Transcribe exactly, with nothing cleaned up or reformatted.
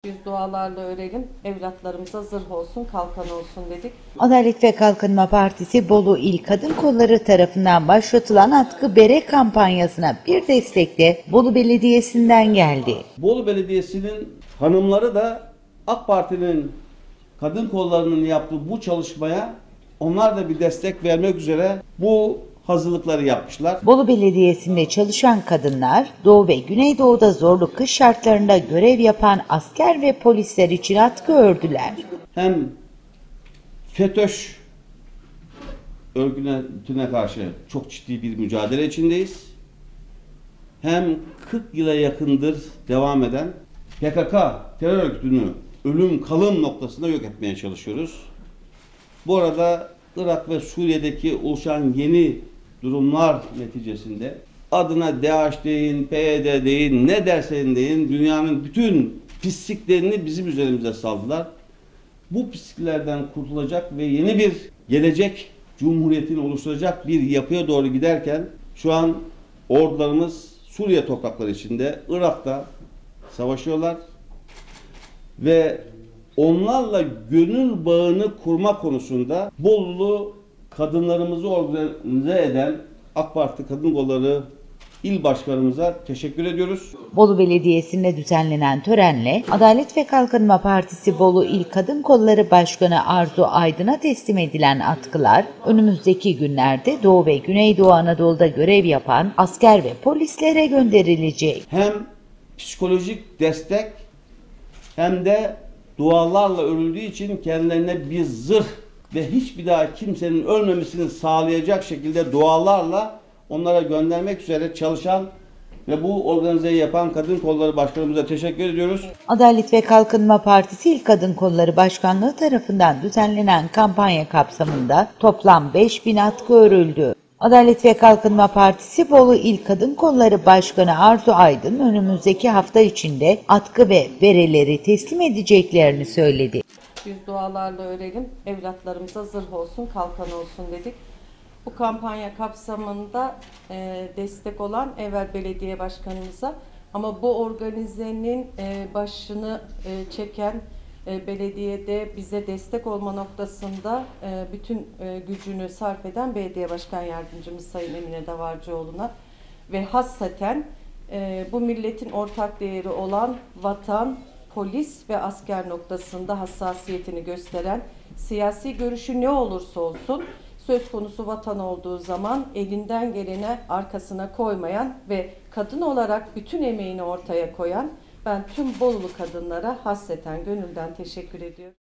Biz dualarla örelim, evlatlarımıza zırh olsun, kalkan olsun dedik. Adalet ve Kalkınma Partisi Bolu İl Kadın Kolları tarafından başlatılan Atkı Bere kampanyasına bir destek de Bolu Belediyesi'nden geldi. Bolu Belediyesi'nin hanımları da AK Parti'nin kadın kollarının yaptığı bu çalışmaya onlar da bir destek vermek üzere bu hazırlıkları yapmışlar. Bolu Belediyesi'nde çalışan kadınlar, Doğu ve Güneydoğu'da zorlu kış şartlarında görev yapan asker ve polisler için atkı ördüler. Hem FETÖ'ş örgütüne karşı çok ciddi bir mücadele içindeyiz. Hem kırk yıla yakındır devam eden P K K terör örgütünü ölüm kalım noktasında yok etmeye çalışıyoruz. Bu arada Irak ve Suriye'deki oluşan yeni durumlar neticesinde adına DAEŞ deyin, P Y D deyin, ne dersen deyin, dünyanın bütün pisliklerini bizim üzerimize saldılar. Bu pisliklerden kurtulacak ve yeni bir gelecek cumhuriyetini oluşturacak bir yapıya doğru giderken şu an ordularımız Suriye toprakları içinde, Irak'ta savaşıyorlar ve onlarla gönül bağını kurma konusunda Bolulu kadınlarımızı organize eden AK Parti Kadın Kolları İl Başkanımıza teşekkür ediyoruz. Bolu Belediyesi'nde düzenlenen törenle Adalet ve Kalkınma Partisi Bolu İl Kadın Kolları Başkanı Arzu Aydın'a teslim edilen atkılar, önümüzdeki günlerde Doğu ve Güneydoğu Anadolu'da görev yapan asker ve polislere gönderilecek. Hem psikolojik destek hem de dualarla örüldüğü için kendilerine bir zırh ve hiçbir daha kimsenin ölmemesini sağlayacak şekilde dualarla onlara göndermek üzere çalışan ve bu organizeyi yapan Kadın Kolları Başkanımıza teşekkür ediyoruz. Adalet ve Kalkınma Partisi İl Kadın Kolları Başkanlığı tarafından düzenlenen kampanya kapsamında toplam beş bin atkı örüldü. Adalet ve Kalkınma Partisi Bolu İl Kadın Kolları Başkanı Arzu Aydın önümüzdeki hafta içinde atkı ve bereleri teslim edeceklerini söyledi. Biz dualarla örelim, evlatlarımıza zırh olsun, kalkan olsun dedik. Bu kampanya kapsamında e, destek olan evvel belediye başkanımıza ama bu organizenin e, başını e, çeken e, belediyede bize destek olma noktasında e, bütün e, gücünü sarf eden belediye başkan yardımcımız Sayın Emine Davarcıoğlu'na ve hassaten e, bu milletin ortak değeri olan vatan, polis ve asker noktasında hassasiyetini gösteren, siyasi görüşü ne olursa olsun söz konusu vatan olduğu zaman elinden gelene arkasına koymayan ve kadın olarak bütün emeğini ortaya koyan ben tüm Bolulu kadınlara hasreten gönülden teşekkür ediyorum.